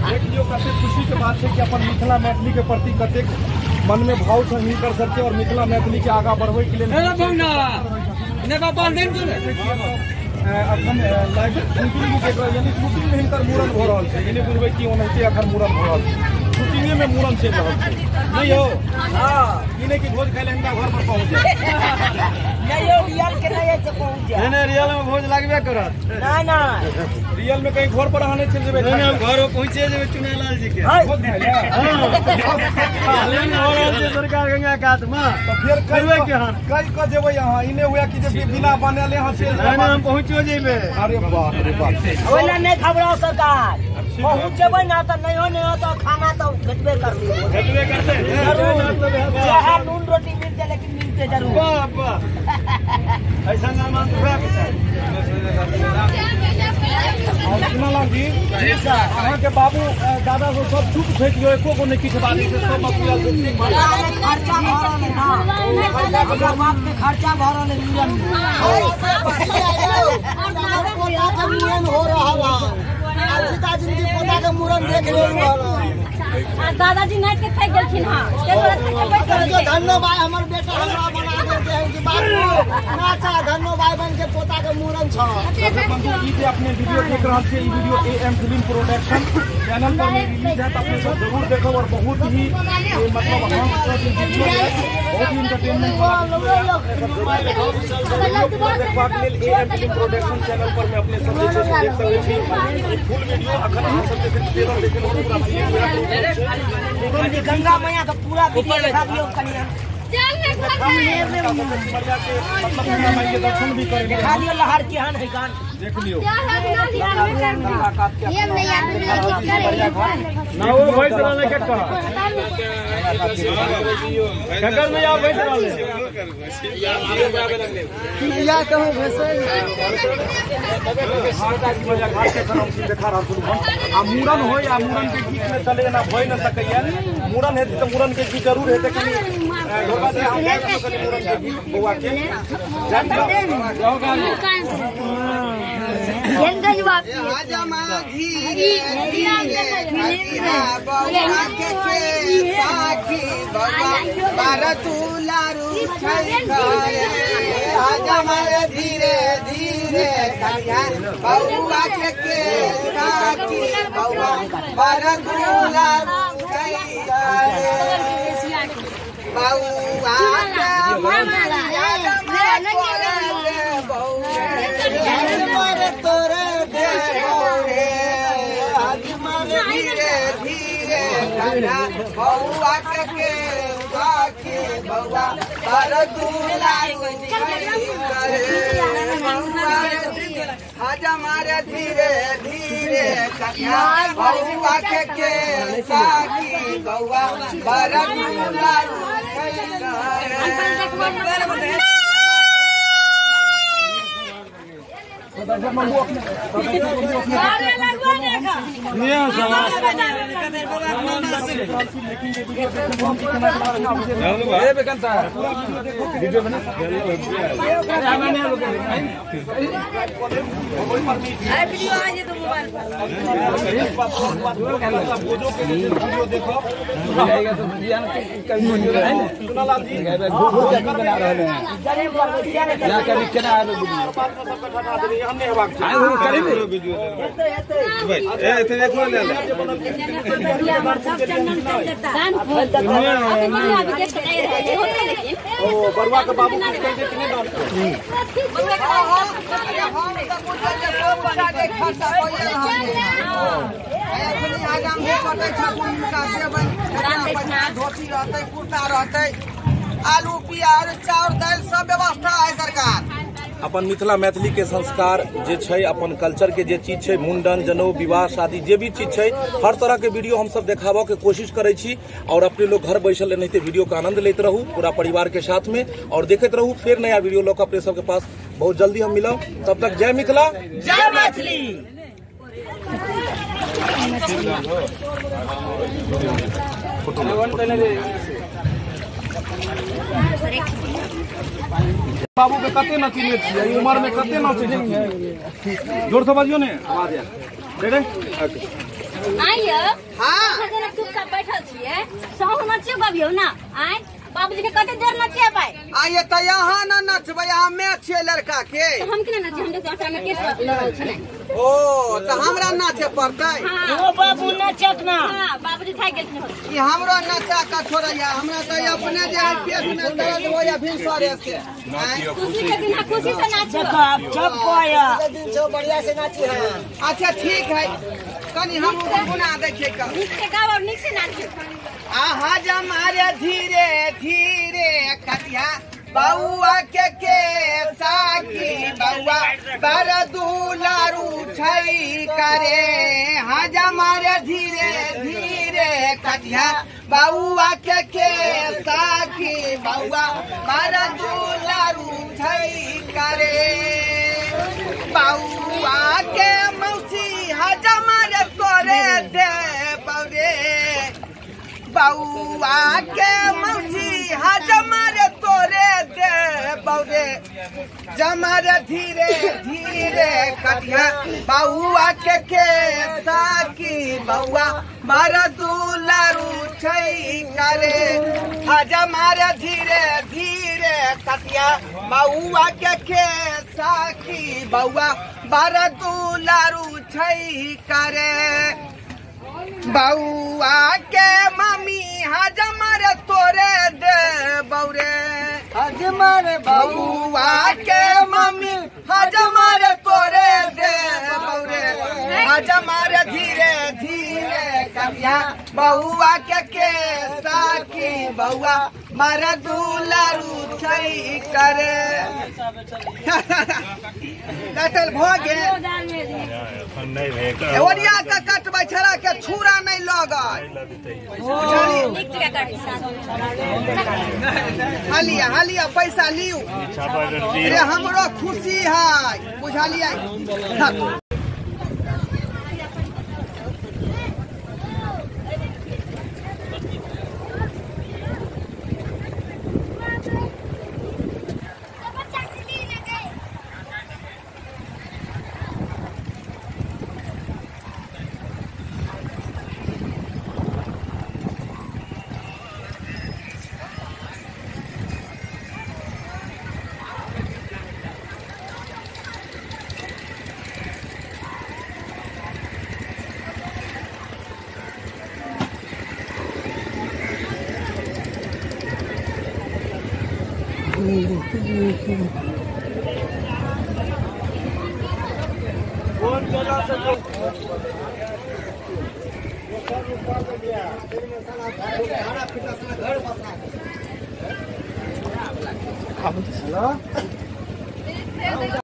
देखियो कते खुशी के बात है कि अपन मिथिला मैथिली के प्रति कते मन में भाव से नहीं कर सकते और मिथिला मैथिली के आगा बढ़वे के लिए अपन लाइव शूटिंग देख रहे यानी शूटिंग में हिनकर मूड़न हो रहा है यानी बुझबे कि ओनाहिते अखन मूड़न हो रहा है शूटिंगे में मूड़न चल रहा है नहीं हो हां इने की भोज खाइले हिनका घर पर पहुंच जाए नहीं हो रियल के नहीं से पहुंच जाए नहीं रियल में भोज लागबे करत ना ना रियल में कहीं घर पर आने चल जेबे नहीं हम घर पहुंचे जेबे चुनालाल जी के भोज खाइले हां लेकिन हो रहल छै सरकार गंगा कात में तो फिर करबे के हां कई क जेबे यहां इने हुआ कि जे बिना बनेले यहां से नहीं हम पहुंचो जेबे अरे बाप ओला नहीं खबरो सरकार पहुंच जेबे ना तो नहीं हो तो खाना तो भेटबे करबे करते चाहे नून रोटी मिल जाए लेकिन मिलते जरूर वाह ऐसा ना मान तो क्या सुनालाल जी अहाँ के बाबू दादा को सब चुप फेंक दियो एको को नहीं किछ बात से सब मकुआ खर्चा भरल ना बाप के खर्चा भरल मिलियन हो रहा आज सीताजी जी पोता के मूरन देख रहे दादाजी नाच के थक गेलखिन हां धन्यवाद हमर बेटा हमरा बना देते हैं कि बाबू नाचा धन्यवाद बन के पोता के मूरन छ बंधु जी जे अपने वीडियो देख रहल छे ई video AM film production channel पर रिलीज है तो अपने सब जरूर देखो और बहुत ही मतलब हम वीडियो है बहुत ही entertainment AM film production channel पर मैं अपने सब देख सकते हैं फुल वीडियो अखन हम सब ट्रेलर देखे गंगा मैया का पूरा वीडियो दिखा दियो कनिया दर्शन भी करेंगे दिखा दियो लहर केहन है गान देख लियो ना वो भैंस रहले के कह ककर में आप भैंस रहले या कहूं भैंस मजा घाट के खरम से देखा रहा सुन आ मूरन हो या मूरन के गीत में चले ना भय न सकैया मूरन है तो मूरन के गीत जरूर है कि लोगा से हम मूरन के गीत बउआ के जान जाओ गाली राजा माघी बउआ के साखी बारतुलारू राजा मारे धीरे धीरे बउआ के साखी बउआ बारतुलारू तोरे धीरे धीरे बउआ के साखी बउआ हमारे धीरे धीरे बउआ के साखी बउआ बरुआ के बाबू धोती रहते कुर्ता रहते आलू प्याज चाउर दाल सब व्यवस्था है सरकार अपन मिथिला मैथिली के संस्कार जे छै अपन कल्चर के जे चीज छै मुंडन जनऊ विवाह शादी जे भी चीज छै हर तरह के वीडियो हम सब देखाबो के कोशिश करे छी और अपने लोग घर बैठल नहीं वीडियो का आनंद लेते रहू पूरा परिवार के साथ में और देखते रहू फिर नया वीडियो लोग अपने सबके पास बहुत जल्दी हम मिलब तब तक जय मिथिला जय मैथिली। बाबू के कते न चिन्हे छियै उम्र में कते न चिन्हे जोर से बजियो ने आवाज आइए हाँ चुपचाप बैठल छियै सहु नचियो गबियो ना आइ बाबूजी के कते देर नचिया पाए आइए तो यहाँ न नचबै यहाँ मैच छै लड़का के हम केना नचि हम तो आटा में केस लगल छै ओ तो हमरा नाचे पड़तै ओ बाबू नचत ना हां बाबूजी थाक गेलखिन ई हमरो नचा का छोड़ैया हमरा तो अपने जे पेट में दर्द होया भिनसरे से खुशी के दिन खुशी से नाचो जब कोया दिन से बढ़िया से नाची है अच्छा ठीक है कनी हम गुना देखिए का नीक से गाओ और नीक से नाचियो आहा जमारे धीरे धीरे कटिया बउआ के साकी बउआ बर दुलारू छई करे हाँ जमारे धीरे धीरे कटिया बउआ के साकी बउआ बर दुलारू छई करे बउआ के मौसी हाँ जमारे तोरे दे बउरे बउआ के मौसी हाँ जमारे तोरे दे बउरे जमारे धीरे धीरे कटिया बउआ के साकी बउआ मारा दुलारू छई करे हाँ जमारे धीरे धीरे कटिया बउआ के साकी बउआ मारा दुलारू छई करे बउआ के मम्मी हजमर तोरे दे बउरे हजमर बउआ के मम्मी हजमर तोरे दे बउरे हजमर धीरे धीरे करिया बउआ के साकी बउआ मर दुलारू छई करे कटल भोगे ओरिया के कटबै छड़ा के छुरा नहीं लगल हलिया हलिया पैसा लियू रे हमरो खुशी है बुझलियै कौन जगह से हेलो